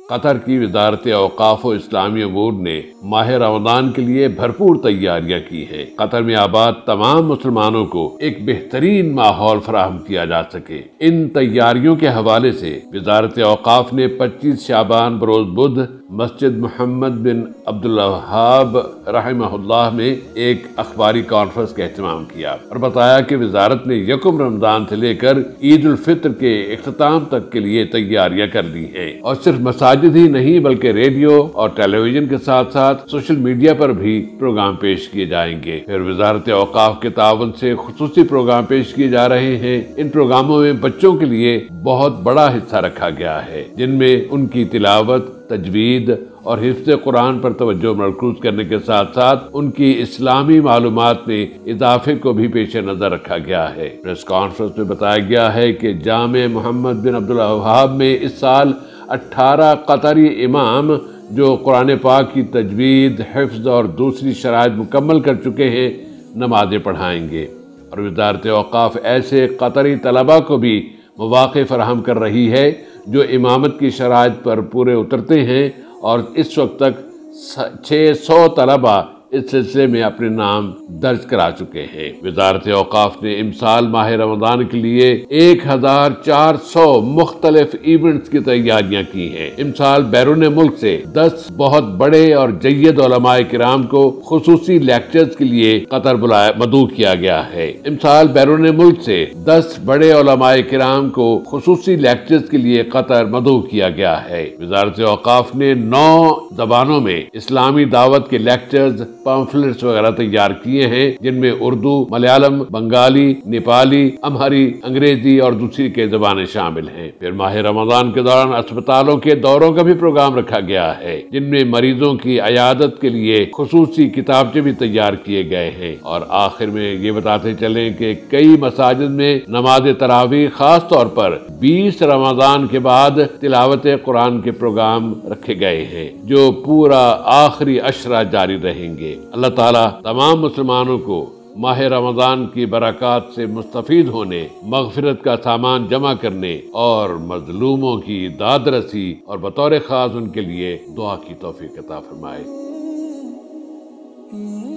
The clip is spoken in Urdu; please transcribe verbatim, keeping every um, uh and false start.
قطر کی وزارت اوقاف و اسلامی امور نے ماہ رمضان کے لیے بھرپور تیاریاں کی ہیں۔ قطر میں آباد تمام مسلمانوں کو ایک بہترین ماحول فراہم کیا جا سکے۔ ان تیاریوں کے حوالے سے وزارت اوقاف نے پچیس شعبان بروز بدھ مسجد محمد بن عبد الوہاب رحمہ اللہ میں ایک اخباری کانفرنس کا اہتمام کیا اور بتایا کہ وزارت نے یکم رمضان سے لے کر عید الفطر کے اختتام تک کے لیے تیاریاں کر لی ہیں، اور صرف مساجد ہی نہیں بلکہ ریڈیو اور ٹیلی ویژن کے ساتھ ساتھ سوشل میڈیا پر بھی پروگرام پیش کیے جائیں گے۔ پھر وزارت اوقاف کے تعاون سے خصوصی پروگرام پیش کیے جا رہے ہیں۔ ان پروگراموں میں بچوں کے لیے بہت بڑا حصہ رکھا گیا ہے، جن میں ان کی تلاوت، تجوید اور حفظ قرآن پر توجہ مرکوز کرنے کے ساتھ ساتھ ان کی اسلامی معلومات میں اضافے کو بھی پیش نظر رکھا گیا ہے۔ پریس کانفرنس میں بتایا گیا ہے کہ جامع محمد بن عبد الوہاب میں اس سال اٹھارہ قطری امام جو قرآن پاک کی تجوید، حفظ اور دوسری شرائط مکمل کر چکے ہیں نمازیں پڑھائیں گے، اور وزارت اوقاف ایسے قطری طلباء کو بھی مواقع فراہم کر رہی ہے جو امامت کی شرائط پر پورے اترتے ہیں، اور اس وقت تک چھ سو طلباء اس سلسلے میں اپنے نام درج کرا چکے ہیں۔ وزارت اوقاف نے امسال ماہ رمضان کے لیے ایک ہزار چار سو مختلف ایونٹس کی تیاریاں کی ہیں۔ امسال بیرون ملک سے دس بہت بڑے اور جید علماء کرام کو خصوصی لیکچرز کے لیے قطر بلایا مدعو کیا گیا ہے۔ امسال بیرون ملک سے دس بڑے علماء کرام کو خصوصی لیکچرز کے لیے قطر مدعو کیا گیا ہے۔ وزارت اوقاف نے نو زبانوں میں اسلامی دعوت کے لیکچرز، پامفلٹس وغیرہ تیار کیے ہیں، جن میں اردو، ملیالم، بنگالی، نیپالی، امہری، انگریزی اور دوسری کے زبانیں شامل ہیں۔ پھر ماہ رمضان کے دوران اسپتالوں کے دوروں کا بھی پروگرام رکھا گیا ہے، جن میں مریضوں کی عیادت کے لیے خصوصی کتابچے بھی تیار کیے گئے ہیں۔ اور آخر میں یہ بتاتے چلیں کہ کئی مساجد میں نماز تراویح خاص طور پر بیس رمضان کے بعد تلاوت قرآن کے پروگرام رکھے گئے ہیں، جو پورا آخری عشرہ جاری رہیں گے۔ اللہ تعالیٰ تمام مسلمانوں کو ماہ رمضان کی برکات سے مستفید ہونے، مغفرت کا سامان جمع کرنے اور مظلوموں کی داد رسی اور بطور خاص ان کے لیے دعا کی توفیق عطا فرمائے۔